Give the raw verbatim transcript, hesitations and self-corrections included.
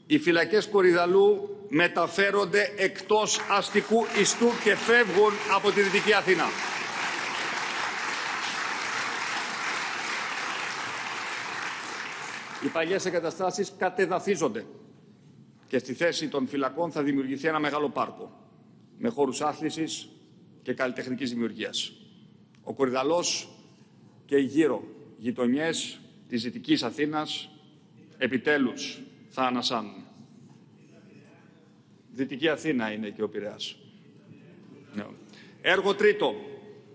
Οι φυλακές Κορυδαλλού μεταφέρονται εκτός αστικού ιστού και φεύγουν από τη Δυτική Αθήνα. Οι παλιές εγκαταστάσεις κατεδαφίζονται και στη θέση των φυλακών θα δημιουργηθεί ένα μεγάλο πάρκο με χώρους άθλησης και καλλιτεχνικής δημιουργίας. Ο Κορυδαλλός και οι γύρω γειτονιές της Δυτικής Αθήνας επιτέλους θα ανασάνουν. Δυτική Αθήνα είναι και ο Πειραιάς. Έργο τρίτο.